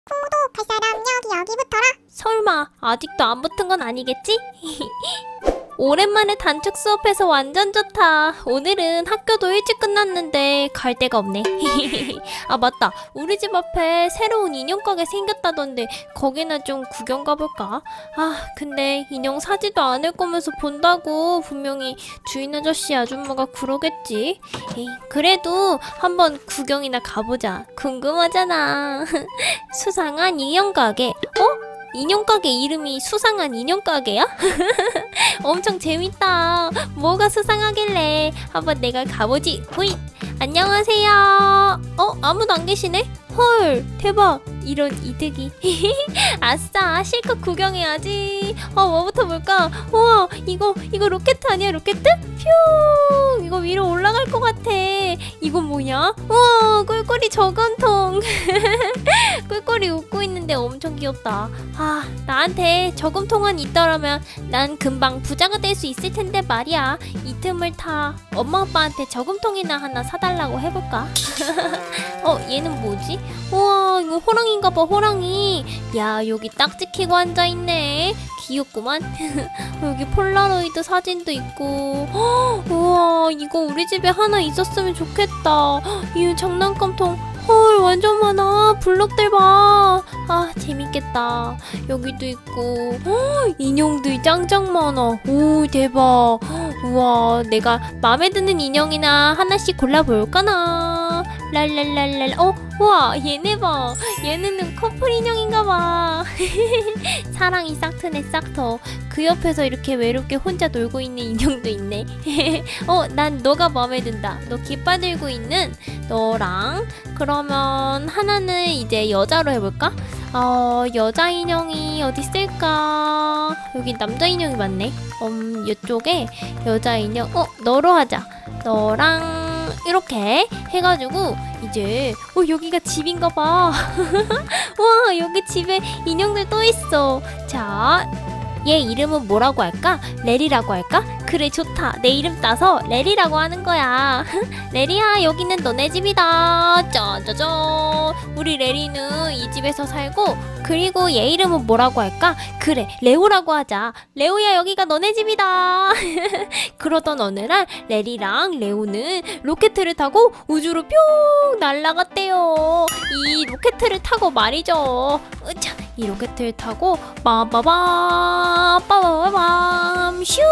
구독할 사람 여기 붙어라. 설마 아직도 안 붙은 건 아니겠지? 오랜만에 단축 수업해서 완전 좋다. 오늘은 학교도 일찍 끝났는데 갈 데가 없네. 아 맞다, 우리 집 앞에 새로운 인형 가게 생겼다던데 거기나 좀 구경 가볼까? 아 근데 인형 사지도 않을 거면서 본다고 분명히 주인 아저씨 아줌마가 그러겠지. 에이, 그래도 한번 구경이나 가보자. 궁금하잖아. 수상한 인형 가게. 어? 인형 가게 이름이 수상한 인형 가게야? 엄청 재밌다. 뭐가 수상하길래 한번 내가 가보지. 호잇. 안녕하세요. 아무도 안 계시네? 헐 대박. 이런 이득이. 아싸 실컷 구경해야지. 뭐부터 볼까? 우와 이거 로켓 아니야? 로켓? 퓨 이거 위로 올라갈 것 같아. 이건 뭐냐? 우와 꿀꿀이 저금통. 꿀꿀이 웃고 있는데 엄청 귀엽다. 아 나한테 저금통만 있더라면 난 금방 부자가 될 수 있을 텐데 말이야. 이 틈을 타 엄마 아빠한테 저금통이나 하나 사달라고 해볼까? 얘는 뭐지? 우와 이거 호랑이인가봐. 호랑이. 야 여기 딱 지키고 앉아있네. 귀엽구만. 여기 폴라로이드 사진도 있고. 우와 이거 우리 집에 하나 있었으면 좋겠다. 이 장난감통 헐 완전 많아. 블럭들 봐. 아 재밌겠다. 여기도 있고 인형들 짱짱 많아. 오 대박. 우와 내가 마음에 드는 인형이나 하나씩 골라볼까나. 랄랄랄랄. 우와 얘네 봐. 얘네는 커플 인형인가봐. 사랑이 싹트네 싹터. 그 옆에서 이렇게 외롭게 혼자 놀고 있는 인형도 있네. 난 너가 마음에 든다. 너 깃발 들고 있는 너랑. 그러면 하나는 이제 여자로 해볼까? 여자 인형이 어디 있을까? 여기 남자 인형이 많네. 이쪽에 여자 인형. 너로 하자. 너랑 이렇게 해가지고 이제 여기가 집인가봐. 와 여기 집에 인형들 또 있어. 자 얘 이름은 뭐라고 할까? 레리라고 할까? 그래 좋다. 내 이름 따서 레리라고 하는 거야. 레리야 여기는 너네 집이다. 짜자잔. 우리 레리는 이 집에서 살고 그리고 얘 이름은 뭐라고 할까? 그래 레오라고 하자. 레오야 여기가 너네 집이다. 그러던 어느 날 레리랑 레오는 로켓을 타고 우주로 뿅 날아갔대요. 이 로켓을 타고 말이죠. 으차, 이 로켓을 타고 빠바밤 슈.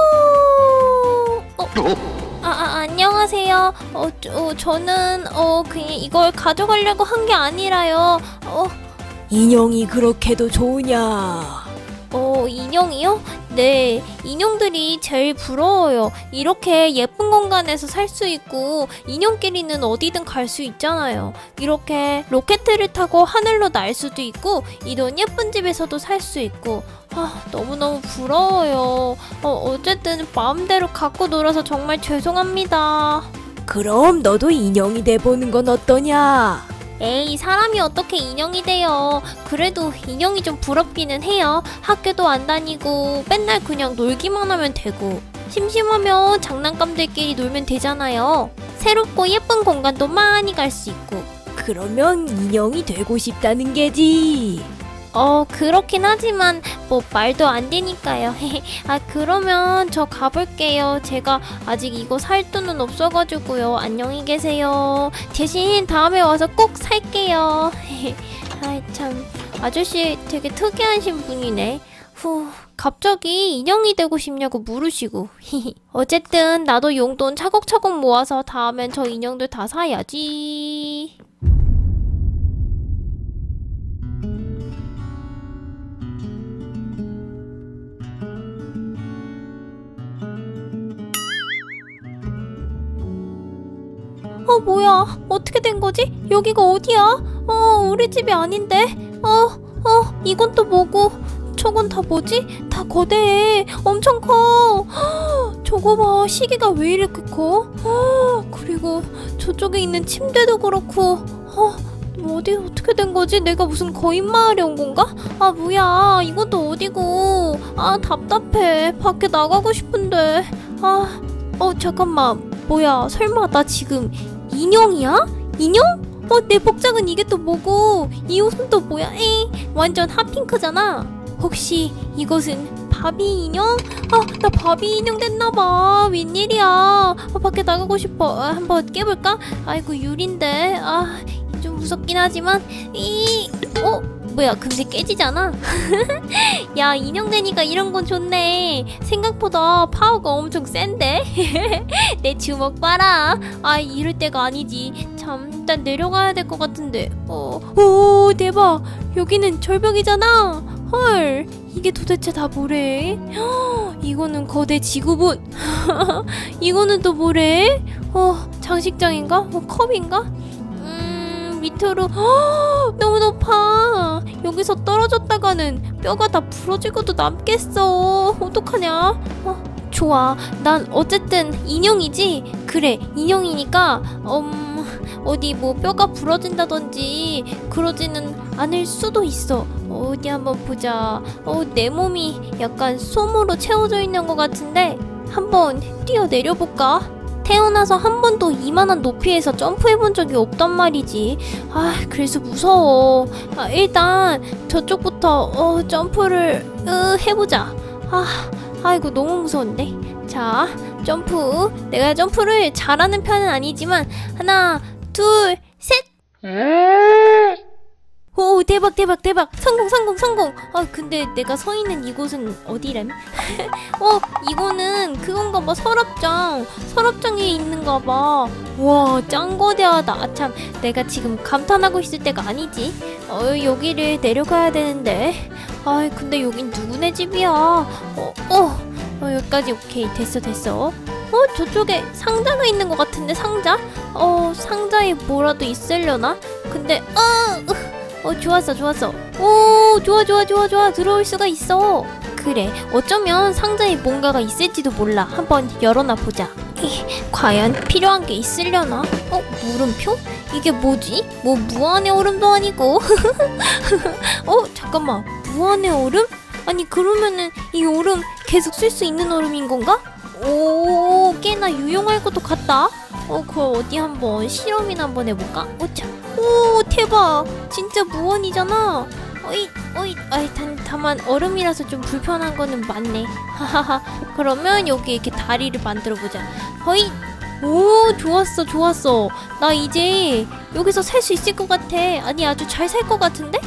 안녕하세요. 저는 그냥 이걸 가져가려고 한 게 아니라요. 인형이 그렇게도 좋으냐? 인형이요? 네, 인형들이 제일 부러워요. 이렇게 예쁜 공간에서 살 수 있고 인형끼리는 어디든 갈 수 있잖아요. 이렇게 로켓을 타고 하늘로 날 수도 있고 이런 예쁜 집에서도 살 수 있고 너무너무 부러워요. 어쨌든 마음대로 갖고 놀아서 정말 죄송합니다. 그럼 너도 인형이 돼보는 건 어떠냐? 에이 사람이 어떻게 인형이 돼요. 그래도 인형이 좀 부럽기는 해요. 학교도 안 다니고 맨날 그냥 놀기만 하면 되고 심심하면 장난감들끼리 놀면 되잖아요. 새롭고 예쁜 공간도 많이 갈 수 있고. 그러면 인형이 되고 싶다는 게지. 그렇긴 하지만 뭐 말도 안 되니까요. 그러면 저 가볼게요. 제가 아직 이거 살 돈은 없어가지고요. 안녕히 계세요. 대신 다음에 와서 꼭 살게요. 참 아저씨 되게 특이하신 분이네. 갑자기 인형이 되고 싶냐고 물으시고. 어쨌든 나도 용돈 차곡차곡 모아서 다음엔 저 인형들 다 사야지. 뭐야 어떻게 된 거지? 여기가 어디야? 우리 집이 아닌데. 이건 또 뭐고? 저건 다 뭐지? 다 거대해. 엄청 커. 저거 봐 시계가 왜 이렇게 커? 그리고 저쪽에 있는 침대도 그렇고. 어디 어떻게 된 거지? 내가 무슨 거인 마을에 온 건가? 뭐야 이건 또 어디고? 답답해. 밖에 나가고 싶은데. 잠깐만 뭐야 설마 나 지금 인형이야? 인형? 내 복장은 이게 또 뭐고 이 옷은 또 뭐야? 에이, 완전 핫핑크잖아. 혹시 이것은 바비 인형? 나 바비 인형 됐나봐. 웬일이야. 밖에 나가고 싶어. 한번 깨볼까? 아이고 유리인데. 좀 무섭긴 하지만 뭐야, 금세 깨지잖아. 야, 인형 되니까 이런 건 좋네. 생각보다 파워가 엄청 센데. 내 주먹 봐라. 이럴 때가 아니지. 참, 일단 내려가야 될 것 같은데. 오, 대박. 여기는 절벽이잖아. 헐, 이게 도대체 다 뭐래? 이거는 거대 지구본. 이거는 또 뭐래? 장식장인가? 컵인가? 밑으로 너무 높아. 여기서 떨어졌다가는 뼈가 다 부러지고도 남겠어. 어떡하냐? 좋아. 난 어쨌든 인형이지. 그래, 인형이니까 어디 뭐 뼈가 부러진다든지 그러지는 않을 수도 있어. 어디 한번 보자. 내 몸이 약간 솜으로 채워져 있는 것 같은데 한번 뛰어내려 볼까? 태어나서 한 번도 이만한 높이에서 점프해본 적이 없단 말이지. 그래서 무서워. 일단 저쪽부터 점프를 해보자. 이거 너무 무서운데. 자, 점프. 내가 점프를 잘하는 편은 아니지만 하나, 둘, 셋. 오, 대박. 성공. 근데 내가 서 있는 이곳은 어디램? 이거는 그건가 봐. 서랍장에 있는가 봐. 와, 짱 거대하다. 참, 내가 지금 감탄하고 있을 때가 아니지. 여기를 내려가야 되는데. 근데 여긴 누구네 집이야? 여기까지 오케이. 됐어. 저쪽에 상자가 있는 것 같은데, 상자? 상자에 뭐라도 있으려나? 근데, 좋았어. 오, 좋아. 들어올 수가 있어. 그래, 어쩌면 상자에 뭔가가 있을지도 몰라. 한번 열어놔 보자. 과연 필요한 게 있으려나? 물음표? 이게 뭐지? 뭐 무한의 얼음도 아니고. 잠깐만. 무한의 얼음? 아니, 그러면은 이 얼음 계속 쓸 수 있는 얼음인 건가? 오, 꽤나 유용할 것도 같다. 그거 어디 한번 실험이나 한번 해볼까? 오, 대박. 진짜 무한이잖아. 다만 얼음이라서 좀 불편한 거는 맞네. 하하하. 그러면 여기 이렇게 다리를 만들어보자. 오, 좋았어. 나 이제 여기서 살 수 있을 것 같아. 아니, 아주 잘 살 것 같은데?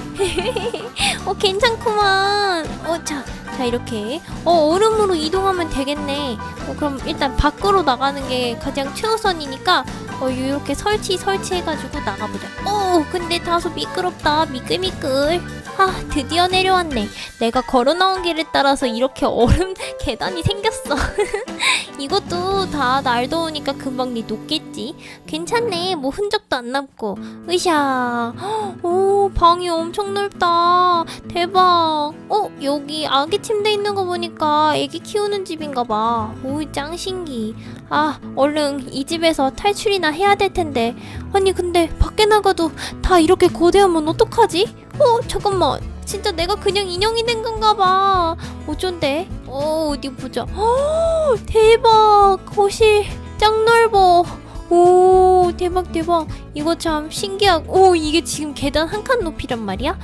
괜찮구만. 자, 이렇게 얼음으로 이동하면 되겠네. 그럼 일단 밖으로 나가는 게 가장 최우선이니까 이렇게 설치해가지고 나가보자. 근데 다소 미끄럽다. 미끌미끌. 드디어 내려왔네. 내가 걸어 나온 길을 따라서 이렇게 얼음 계단이 생겼어. 이것도 다 날 더우니까 금방 녹겠지. 괜찮네. 뭐 흔적도 안 남고. 으샤. 오, 방이 엄청 넓다. 대박. 여기 아기 침대 있는 거 보니까 애기 키우는 집인가 봐. 오, 짱 신기. 얼른 이 집에서 탈출이나 해야 될 텐데. 아니, 근데 밖에 나가도 다 이렇게 거대하면 어떡하지? 잠깐만. 진짜 내가 그냥 인형이 된 건가 봐. 어쩐데? 어디 보자. 대박. 거실 짱 넓어. 오, 대박. 이거 참 신기하고. 이게 지금 계단 한 칸 높이란 말이야?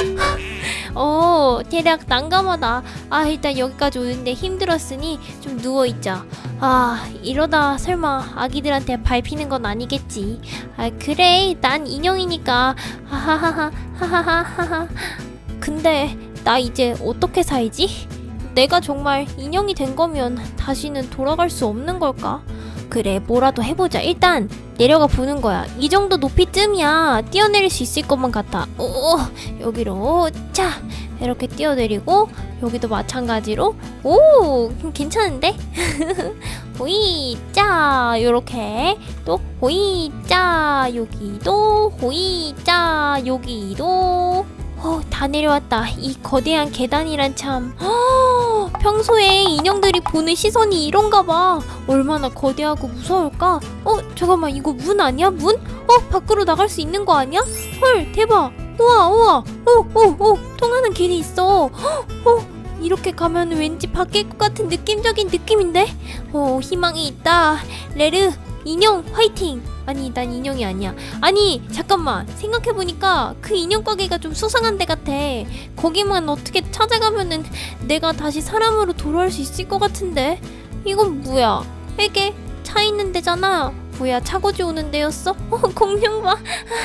대략 난감하다. 일단 여기까지 오는데 힘들었으니 좀 누워있자. 이러다 설마 아기들한테 밟히는 건 아니겠지. 그래, 난 인형이니까. 하하하하. 근데 나 이제 어떻게 살지? 내가 정말 인형이 된 거면 다시는 돌아갈 수 없는 걸까? 그래, 뭐라도 해보자. 일단 내려가 보는 거야. 이 정도 높이쯤이야 뛰어내릴 수 있을 것만 같아. 여기로 자, 이렇게 뛰어내리고 여기도 마찬가지로. 오, 괜찮은데? 호이 짜, 요렇게 또 호이 짜, 여기도 호이 짜, 여기도. 다 내려왔다. 이 거대한 계단이란 참. 평소에 인형들이 보는 시선이 이런가 봐. 얼마나 거대하고 무서울까? 잠깐만, 이거 문 아니야? 문? 밖으로 나갈 수 있는 거 아니야? 헐, 대박. 우와. 통하는 길이 있어. 이렇게 가면 왠지 바뀔 것 같은 느낌적인 느낌인데? 희망이 있다. 레르, 인형 화이팅! 아니 난 인형이 아니야. 아니 잠깐만, 생각해보니까 그 인형 가게가 좀 수상한 데 같아. 거기만 어떻게 찾아가면은 내가 다시 사람으로 돌아올 수 있을 것 같은데. 이건 뭐야? 베개 차 있는 데잖아. 뭐야, 차고지 오는 데였어? 공룡 봐.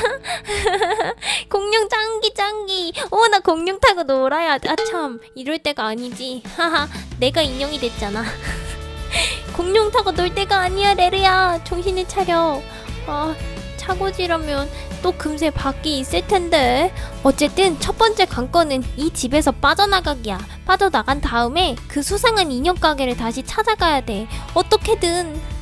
공룡 짱기. 나 공룡 타고 놀아야. 참, 이럴 때가 아니지. 하하, 내가 인형이 됐잖아. 공룡 타고 놀 때가 아니야, 레르야. 정신을 차려. 차고지라면 또 금세 밖이 있을 텐데. 어쨌든 첫 번째 관건은 이 집에서 빠져나가기야. 빠져나간 다음에 그 수상한 인형 가게를 다시 찾아가야 돼. 어떻게든.